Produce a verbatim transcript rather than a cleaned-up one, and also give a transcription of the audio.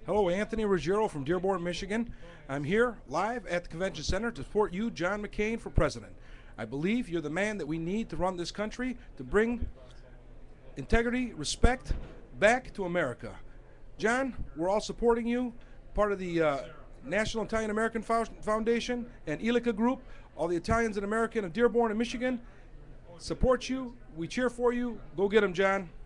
Hello, Anthony Rugiero from Dearborn, Michigan. I'm here live at the convention center to support you, John McCain, for president. I believe you're the man that we need to run this country, to bring integrity, respect back to America. John, we're all supporting you, part of the uh, National Italian American Foundation and Elica Group. All the Italians in America of Dearborn and Michigan support you. We cheer for you. Go get them, John.